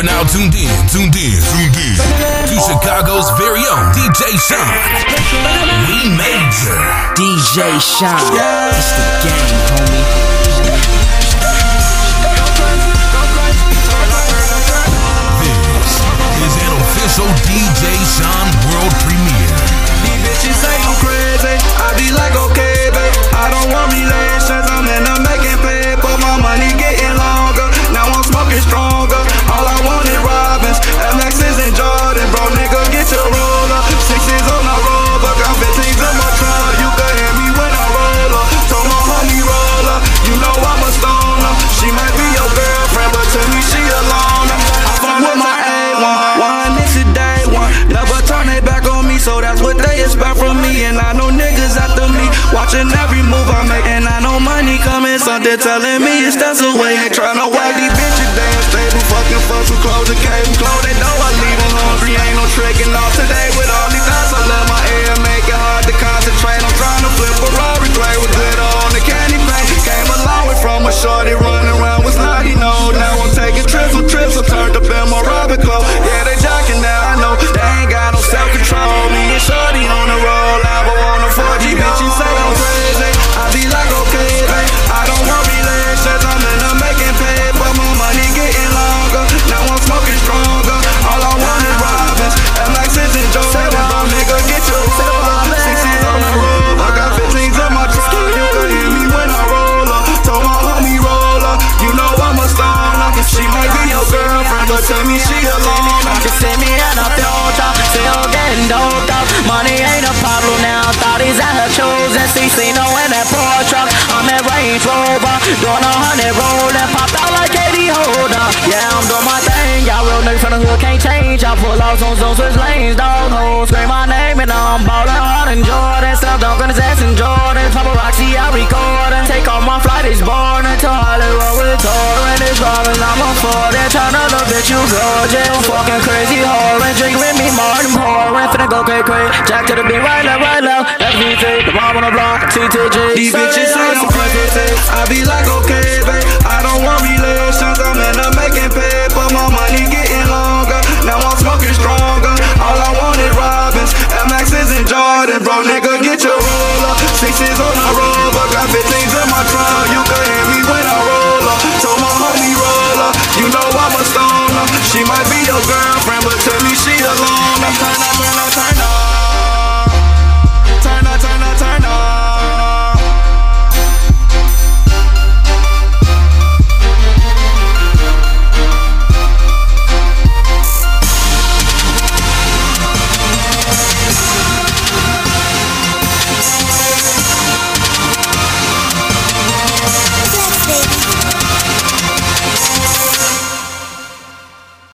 are now tuned in to Chicago's very own DJ Sean. We Major. DJ Sean. It's the game, homie. This is an official DJ Sean world premiere. These bitches say I'm crazy. I be like, okay, babe. I don't want relations. I'm in the making paper. My money getting longer. Now I'm smoking stronger. All I want is Robins, MX's and Jordan. Bro, nigga, get your roller. 6's on the road, but got 15's in my trunk. You can hear me when I roll up. Told my homie roller. You know I'm a stoner. She might be your girlfriend, but to me she a loner. I fuck with my A1. One is a day one. Never turn it back on me, so that's what they expect from me. And I know niggas after me, watching every move I make. And I know money coming, something telling me it's that's away. Ain't tryna whack these bitches damn stable. Fucking fuck some clothes and cable. Clothes they know I leave them hungry. Ain't no tricking off today with all these thoughts. I love my air, make it hard to concentrate. I'm trying to flip a Ferrari, play with glitter on the candy paint. Came a long way from a shorty running around with snotty nose. Now I'm taking trips with trips. I'm turned up in my Robin clothes. Yeah, they jocking now, I know. They ain't got no self-control. Me and shorty on the roll. I on the 4G, bitches say I'm crazy. I be like, okay, babe. I don't want relations. I'm in the making paper. My money getting longer. Now I'm smoking stronger. All I want is Robins, MX's and Jordan. Bro, nigga, get your roller. 6's on the road. I got 15's in my trunk. You can hear me when I roll up. Told my homie roller. You know I'm a stoner. She might be your girlfriend, but tell me she alone. You see me in a future, still getting doped up. Money ain't a problem now. Thought he's at her chosen. CC in that Porsche truck. I'm in Range Rover, doing 100 rollin', popped out like 80 holder. Yeah, I'm doing my thing. Y'all real niggas from the hood can't change. I pull off on zones, switch lanes, dog hoes. Scream my name and I'm ballin' hard in Jordan. Still dunkin' his ass in Jordan. Paparazzi, I recordin'. Take off my flight, it's boarding to Hollywood with touring. It's rollin', I'm on 40. Tryna look at you gorgeous. Fucking crazy whorin'. Drink with me, Martin pouring. Finna go crazy. Jack to the beat, right left. FVT, the mom on the block, TTG. These bitches say I'm crazy. I be like, okay, babe. I don't want relations. I'm in the making paper. My money getting longer. Now I'm smoking stronger. All I want is Robins, MX's and Jordan. Bro, nigga, get your roller. 6's on the road, but got 15's in my trunk. You can hear me when I roll up. Told my homie roller. You know I'm a stoner. She might be your girlfriend, but tell me she alone. Turn up.